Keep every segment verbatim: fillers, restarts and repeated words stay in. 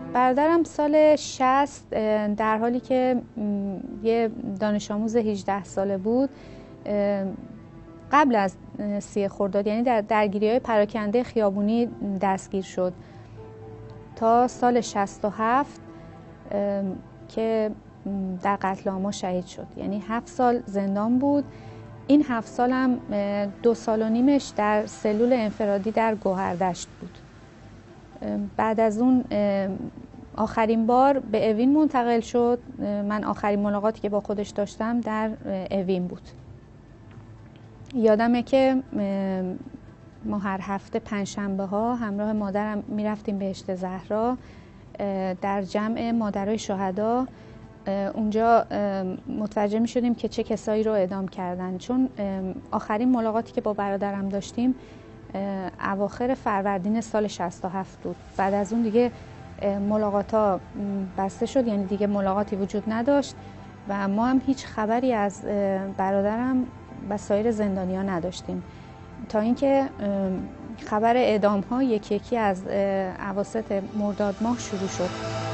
برادرم سال شصت در حالی که یه دانش آموز هجده ساله بود، قبل از سی خرداد یعنی در درگیری‌های پراکنده خیابونی دستگیر شد تا سال شصت و هفت که در قتل عام شهید شد. یعنی هفت سال زندان بود. این هفت سال هم دو سال و نیمش در سلول انفرادی در گوهردشت بود. بعد از اون آخرین بار به اوین منتقل شد. من آخرین ملاقاتی که با خودش داشتم در اوین بود. یادمه که ما هر هفته پنجشنبه ها همراه مادرم میرفتیم بهشت زهرا در جمع مادرای شهدا. اونجا متوجه می شدیم که چه کسایی رو اعدام کردن، چون آخرین ملاقاتی که با برادرم داشتیم اواخر فروردین سال شصت و هفت بود. بعد از اون دیگه ملاقات ها بسته شد، یعنی دیگه ملاقاتی وجود نداشت و ما هم هیچ خبری از برادرم و سایر زندانیا نداشتیم تا اینکه خبر اعدام ها یکی یکی از اواسط مرداد ماه شروع شد.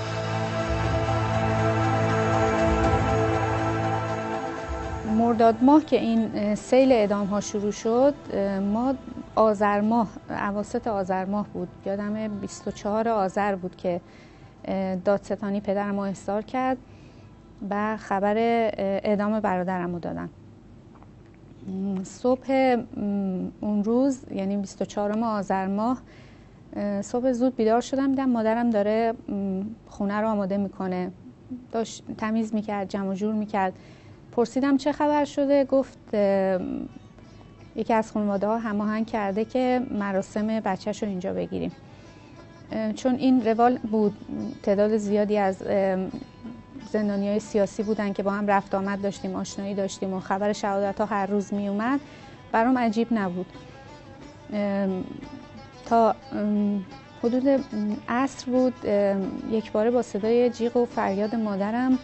مرداد ماه که این سیل اعدام ها شروع شد، ما آذر ماه، اواسط آذر ماه بود، یادم بیست و چهار آذر بود که دادستانی پدرم رو احضار کرد و خبر اعدام برادرم رو دادن. صبح اون روز یعنی بیست و چهارم آذر ماه صبح زود بیدار شدم، دیدم مادرم داره خونه رو آماده میکنه، داشت تمیز میکرد، جمع و جور میکرد. پرسیدم چه خبر شده؟ گفت یکی از خانواده ها هماهنگ کرده که مراسم بچه‌ش رو اینجا بگیریم. چون این روال بود، تعداد زیادی از زندانیای سیاسی بودن که با هم رفت آمد داشتیم، آشنایی داشتیم و خبر شهادت ها هر روز می اومد. برام عجیب نبود تا حدود عصر بود. یک باره با صدای جیغ و فریاد مادرم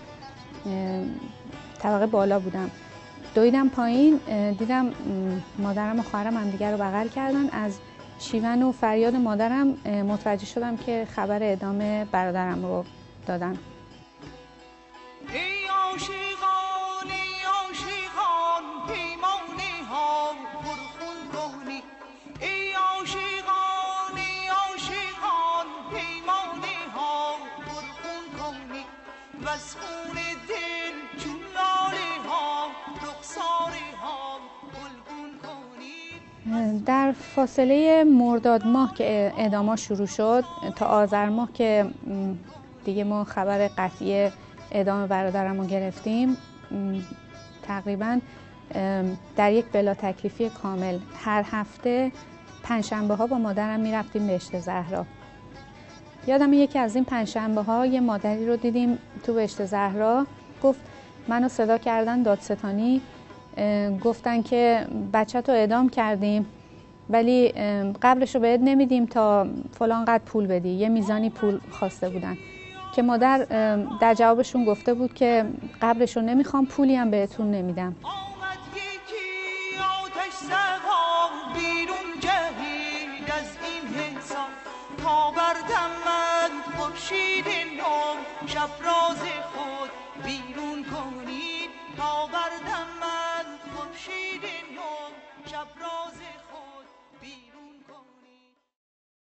طبقه بالا بودم، دویدم پایین، دیدم مادرم و خواهرم هم دیگر رو بغل کردن. از شیون و فریاد مادرم متوجه شدم که خبر اعدام برادرم رو دادن. در فاصله مرداد ماه که اعدام‌ها شروع شد تا آذر ماه که دیگه ما خبر قطعی اعدام برادرم رو گرفتیم، تقریباً در یک بلا تکلیفی کامل هر هفته پنجشنبه ها با مادرم میرفتیم بهشت زهرا. یادم یکی از این پنجشنبه ها یه مادری رو دیدیم تو بهشت زهرا، گفت منو صدا کردن دادستانی، گفتن که بچه تو اعدام کردیم ولی قبرشو بهت نمیدیم تا فلان قدر پول بدی. یه میزانی پول خواسته بودن که مادر در جوابشون گفته بود که قبرشو نمیخوام، پولی هم بهتون نمیدم. شب راز خود بیرون کنید تا